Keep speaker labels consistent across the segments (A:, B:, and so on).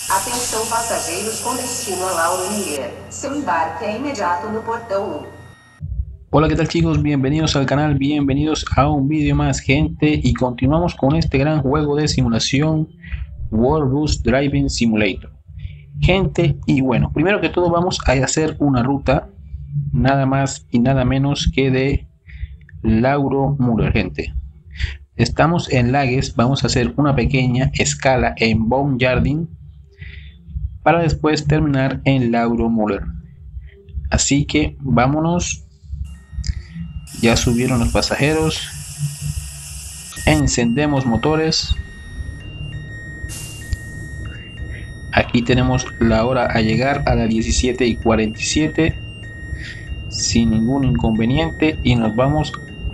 A: Atenção passageiros com destino a Lauro Miller. Seu embarque é imediato no portão 1.
B: Hola, ¿qué tal chicos? Bienvenidos al canal, bienvenidos a un vídeo más, gente, y continuamos con este gran juego de simulación, World Bus Driving Simulator. Gente, y bueno, primero que todo vamos a hacer una ruta, nada más y nada menos que de Lauro Miller, gente. Estamos en Lages, vamos a hacer una pequeña escala en Baumgarten para después terminar en Lauro Miller. Así que vámonos. Ya subieron los pasajeros. Encendemos motores. Aquí tenemos la hora a llegar a las 17:47 sin ningún inconveniente y nos vamos,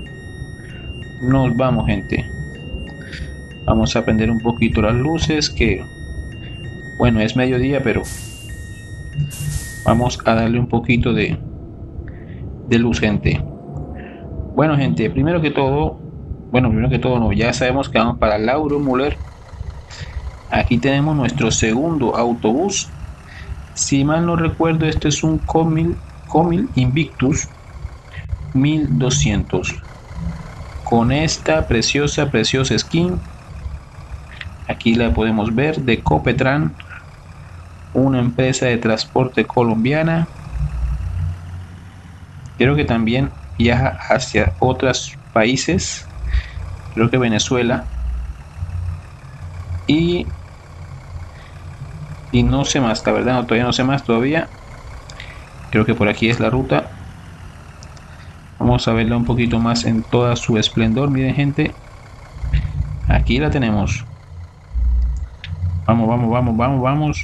B: gente. Vamos a prender un poquito las luces, que bueno, es mediodía, pero vamos a darle un poquito de luz, gente. Bueno, gente, primero que todo no, ya sabemos que vamos para Lauro Miller. Aquí tenemos nuestro segundo autobús. Si mal no recuerdo, este es un Comil Invictus 1200 con esta preciosa skin. Aquí la podemos ver, de Copetran, una empresa de transporte colombiana. Creo que también viaja hacia otros países, creo que Venezuela, y no sé más, la verdad, todavía no sé más todavía. Creo que por aquí es la ruta. Vamos a verla un poquito más en toda su esplendor. Miren, gente, aquí la tenemos. Vamos.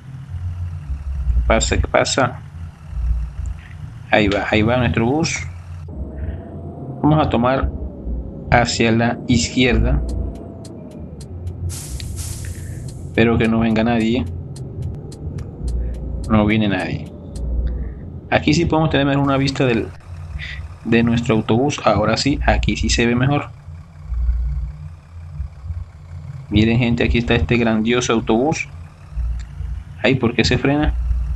B: ¿Qué pasa? Ahí va nuestro bus. Vamos a tomar hacia la izquierda. Espero que no venga nadie. No viene nadie. Aquí sí podemos tener una vista de nuestro autobús. Ahora sí, aquí sí se ve mejor. Miren, gente, aquí está este grandioso autobús. Ahí, ¿por qué se frena?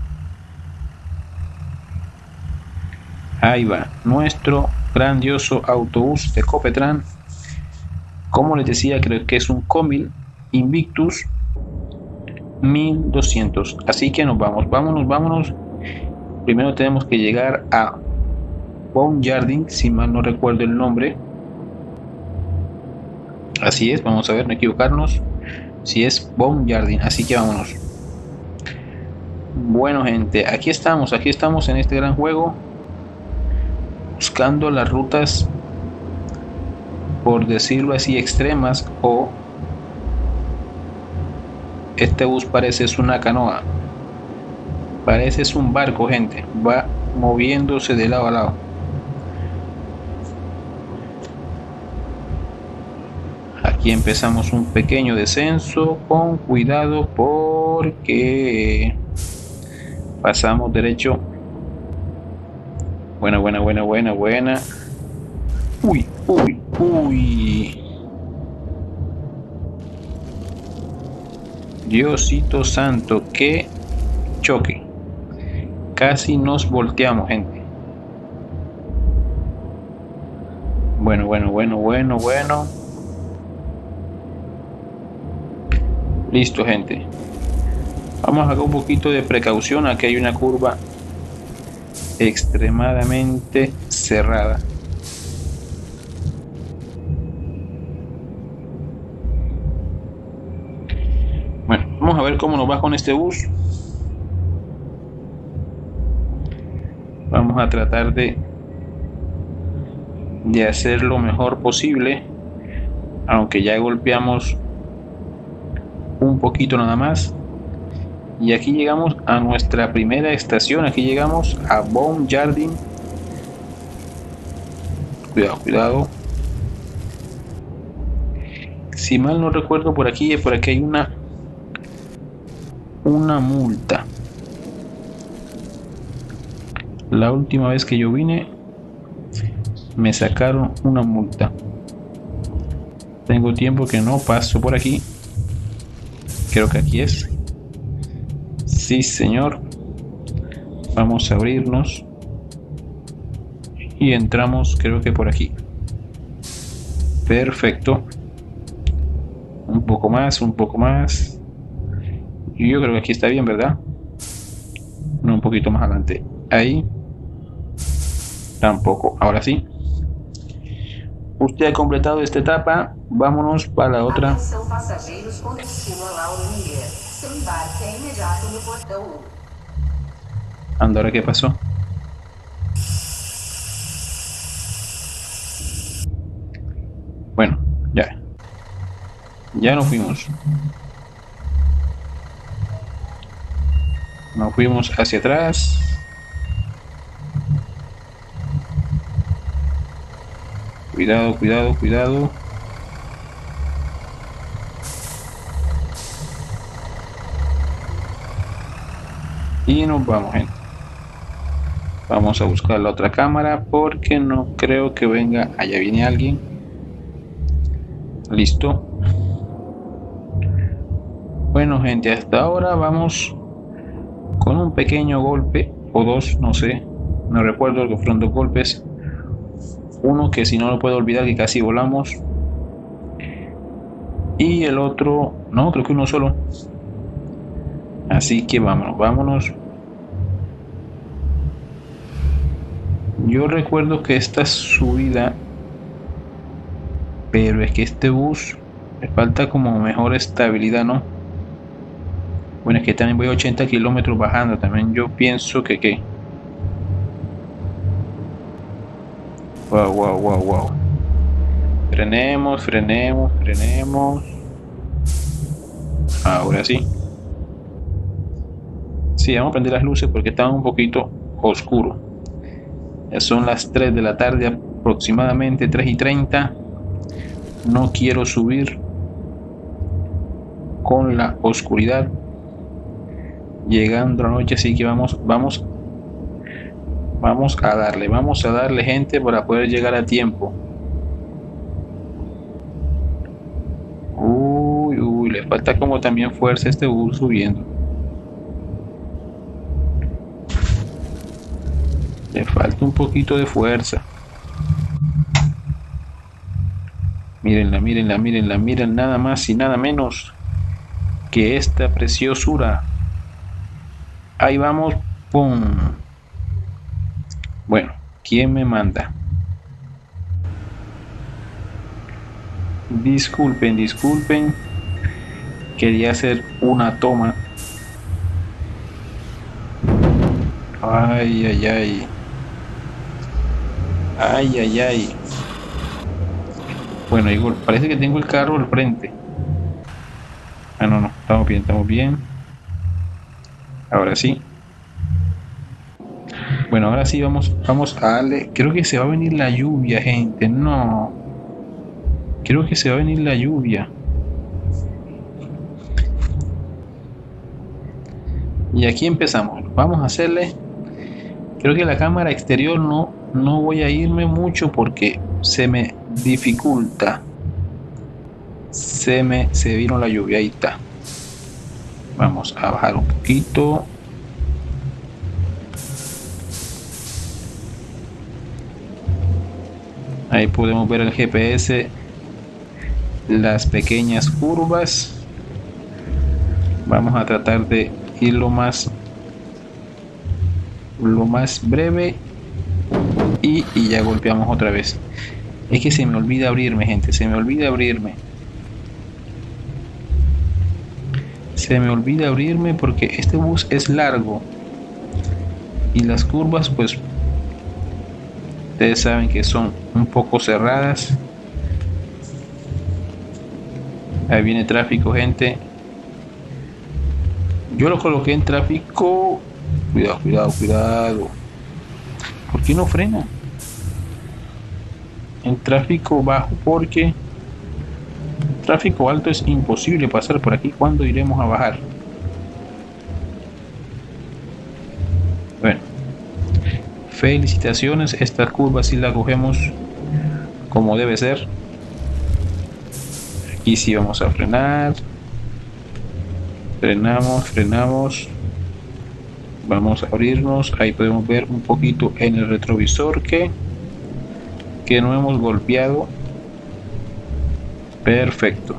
B: Ahí va, nuestro grandioso autobús de Copetran. Como les decía, creo que es un Comil Invictus 1200. Así que nos vamos. Vámonos. Primero tenemos que llegar a Baumgarten, si mal no recuerdo el nombre. Así es, vamos a ver, no equivocarnos. Si es Baumgarten, así que vámonos. Bueno, gente, aquí estamos en este gran juego, buscando las rutas, por decirlo así, extremas. O este bus parece es una canoa, parece es un barco, gente, va moviéndose de lado a lado. Aquí empezamos un pequeño descenso, con cuidado porque pasamos derecho. Buena. Uy. Diosito santo, qué choque. Casi nos volteamos, gente. Bueno. Listo, gente. Vamos a hacer un poquito de precaución. Aquí hay una curva extremadamente cerrada. Bueno, vamos a ver cómo nos va con este bus. Vamos a tratar de hacer lo mejor posible, aunque ya golpeamos un poquito nada más. Y aquí llegamos a nuestra primera estación. Aquí llegamos a Baumgarten. Cuidado. Si mal no recuerdo, por aquí hay una multa. La última vez que yo vine me sacaron una multa. Tengo tiempo que no paso por aquí. Creo que aquí es. Sí, señor. Vamos a abrirnos. Y entramos, creo que por aquí. Perfecto. Un poco más, un poco más. Y yo creo que aquí está bien, ¿verdad? No, un poquito más adelante. Ahí. Tampoco. Ahora sí. Usted ha completado esta etapa. Vámonos para la otra.
A: Atenção passageiros com destino a Lauro Miller. Seu embarque é imediato no portão 1.
B: Anda, ¿ahora qué pasó? Bueno, ya. Ya nos fuimos. Nos fuimos hacia atrás. Cuidado, cuidado, cuidado. Y nos vamos, gente. Vamos a buscar la otra cámara porque no creo que venga. Allá viene alguien. Listo. Bueno, gente, hasta ahora vamos con un pequeño golpe o dos, no sé, no recuerdo que fueron 2 golpes. Uno que si no lo puedo olvidar, que casi volamos, y el otro, no, creo que uno solo. Así que vámonos, vámonos. Yo recuerdo que esta subida, pero es que este bus le falta como mejor estabilidad, ¿no? Bueno, es que también voy a 80 kilómetros bajando. También yo pienso que wow, wow, wow, wow. Frenemos, frenemos, frenemos. Ahora sí. Sí, vamos a prender las luces porque están un poquito oscuro. Ya son las 3 de la tarde aproximadamente, 3:30. No quiero subir con la oscuridad llegando a la noche, así que vamos a darle, gente, para poder llegar a tiempo. Uy, le falta como también fuerza a este bus subiendo. Le falta un poquito de fuerza. Mírenla, mírenla, mírenla, miren nada más y nada menos que esta preciosura. Ahí vamos, ¡pum! Bueno, ¿quién me manda? Disculpen, disculpen. Quería hacer una toma. Ay, ay, ay. Ay, ay, ay. Bueno, Igor, parece que tengo el carro al frente. Ah, no, estamos bien, estamos bien. Ahora sí. Bueno, ahora sí vamos a darle. Creo que se va a venir la lluvia, gente. No. Creo que se va a venir la lluvia. Y aquí empezamos. Vamos a hacerle. Creo que la cámara exterior no voy a irme mucho porque se me dificulta. Se vino la lluvia, ahí está. Vamos a bajar un poquito. Ahí podemos ver el GPS, las pequeñas curvas. Vamos a tratar de ir lo más breve y ya golpeamos otra vez. Es que se me olvida abrirme, gente, se me olvida abrirme. Se me olvida abrirme porque este bus es largo y las curvas, pues ustedes saben que son un poco cerradas. Ahí viene tráfico, gente. Yo lo coloqué en tráfico. Cuidado, cuidado, cuidado. ¿Por qué no frena? En tráfico bajo, porque tráfico alto es imposible pasar por aquí. ¿Cuándo iremos a bajar? Bueno, felicitaciones. Esta curva sí la cogemos como debe ser. Aquí sí vamos a frenar. Frenamos. Vamos a abrirnos. Ahí podemos ver un poquito en el retrovisor que no hemos golpeado. Perfecto.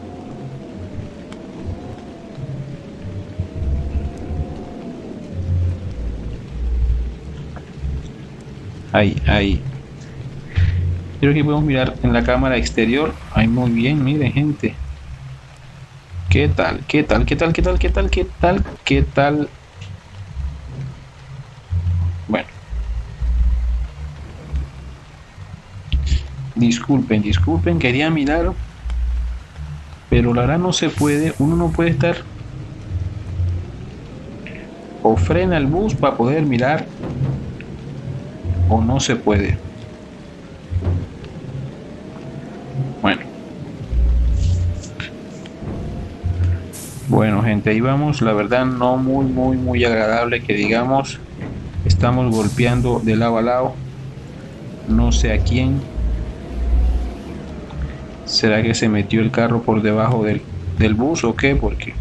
B: Ahí. Creo que podemos mirar en la cámara exterior. Ahí muy bien, miren gente. ¿Qué tal? Bueno. Disculpen, quería mirar. Pero la verdad no se puede. Uno no puede estar. O frena el bus para poder mirar. O no se puede. Bueno gente, ahí vamos. La verdad no muy agradable que digamos. Estamos golpeando de lado a lado. No sé a quién. ¿Será que se metió el carro por debajo del bus o qué? Porque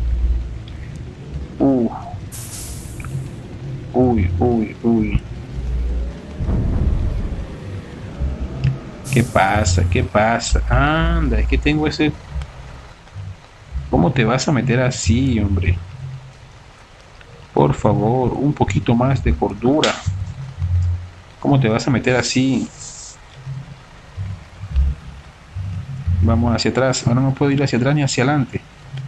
B: uy. ¿Qué pasa? Anda, es que tengo ese... ¿Cómo te vas a meter así, hombre? Por favor, un poquito más de cordura. ¿Cómo te vas a meter así? Vamos hacia atrás. Ahora no puedo ir hacia atrás ni hacia adelante.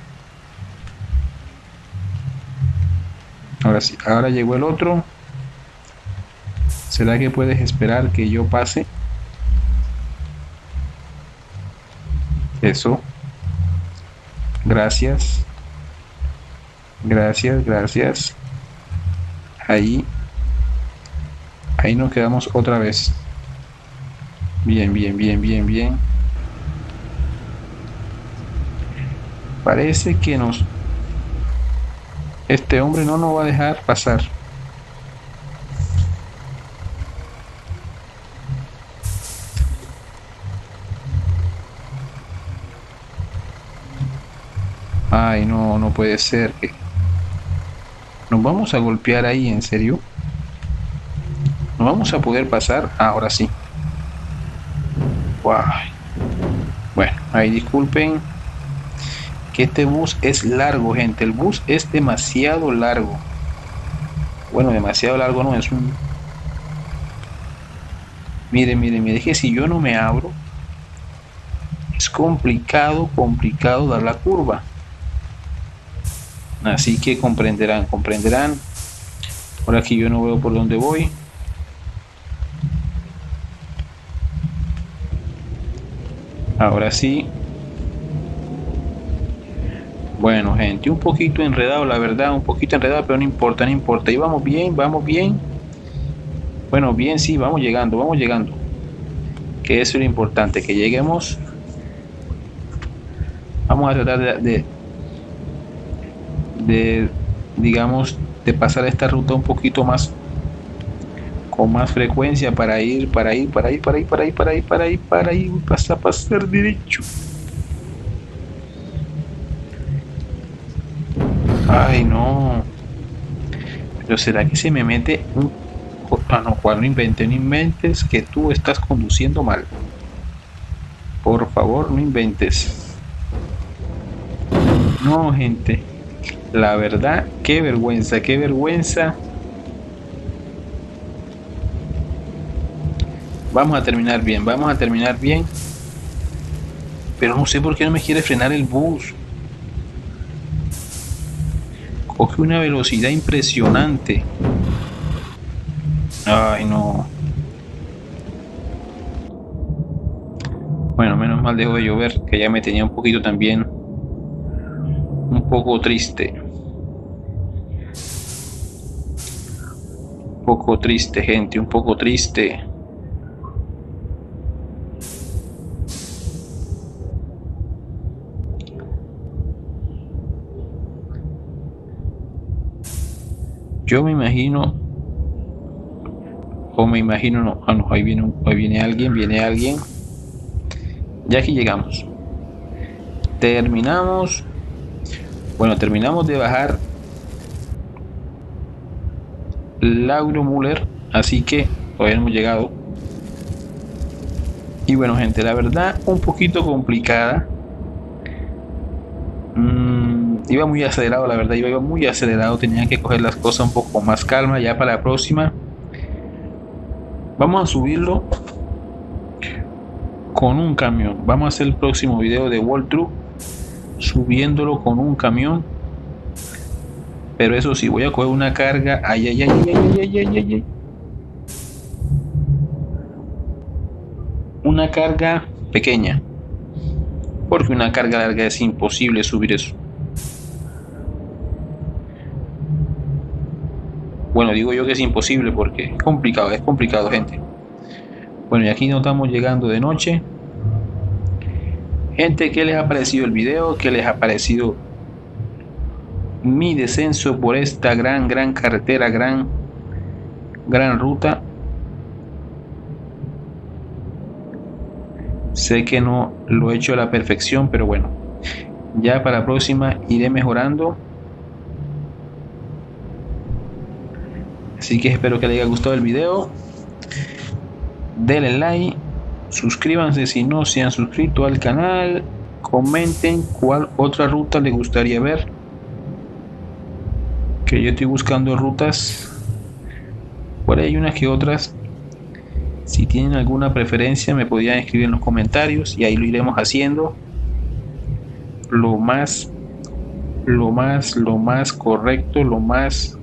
B: Ahora sí, ahora llegó el otro. ¿Será que puedes esperar que yo pase? Eso. Gracias. Ahí nos quedamos otra vez. Bien. Parece que este hombre no nos va a dejar pasar. Ay, no puede ser que nos vamos a golpear ahí, ¿en serio? ¿No vamos a poder pasar? Ahora sí. Wow. Bueno, ahí disculpen que este bus es largo, gente. El bus es demasiado largo. Bueno, demasiado largo no, es un... Mire, es que si yo no me abro, es complicado dar la curva. Así que comprenderán. Ahora aquí yo no veo por dónde voy. Ahora sí. Bueno, gente, un poquito enredado, la verdad, pero no importa. Y vamos bien. Bueno, bien, sí, vamos llegando. Que eso es lo importante, que lleguemos. Vamos a tratar digamos, de pasar esta ruta un poquito más, con más frecuencia para ir, pasar derecho. Ay, no. Pero será que se me mete un... no, cual no inventes que tú estás conduciendo mal. Por favor, no inventes. No, gente. La verdad, qué vergüenza. Vamos a terminar bien. Pero no sé por qué no me quiere frenar el bus. Coge una velocidad impresionante. Ay, no. Bueno, menos mal dejó de llover, que ya me tenía un poquito también. Un poco triste, gente, un poco triste. Yo me imagino, no, ahí viene alguien. Ya aquí llegamos. Terminamos de bajar. Lauro Müller, así que todavía no hemos llegado. Y bueno, gente, la verdad un poquito complicada. Iba muy acelerado, la verdad, yo iba muy acelerado, tenía que coger las cosas un poco más calma. Ya para la próxima vamos a subirlo con un camión. Vamos a hacer el próximo video de walkthrough subiéndolo con un camión, pero eso sí, voy a coger una carga. Una carga pequeña, porque una carga larga es imposible subir eso. Bueno, digo yo que es imposible porque es complicado, gente. Bueno, y aquí nos estamos llegando de noche. Gente, ¿qué les ha parecido el video? ¿Qué les ha parecido mi descenso por esta gran carretera, gran ruta? Sé que no lo he hecho a la perfección, pero bueno, ya para la próxima iré mejorando. Así que espero que les haya gustado el video. Denle like, suscríbanse si no se han suscrito al canal, comenten cuál otra ruta les gustaría ver, que yo estoy buscando rutas, por ahí hay unas que otras. Si tienen alguna preferencia me podrían escribir en los comentarios y ahí lo iremos haciendo lo más correcto, lo más.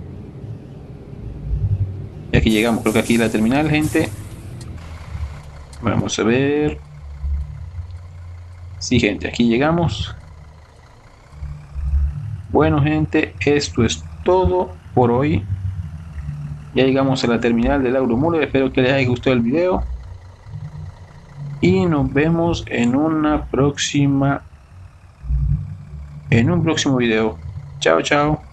B: Y aquí llegamos, creo que aquí es la terminal, gente. Vamos a ver. Sí, gente, aquí llegamos. Bueno, gente, esto es todo por hoy. Ya llegamos a la terminal de Lauro Müller. Espero que les haya gustado el video y nos vemos en un próximo video. Chao, chao.